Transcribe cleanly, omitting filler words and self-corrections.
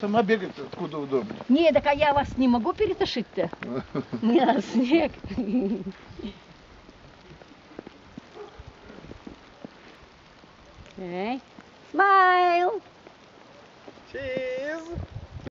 Сама бегать откуда удобнее. Не, так а я вас не могу перетащить-то. Мне надо снег. Эй, смайл! Cheese!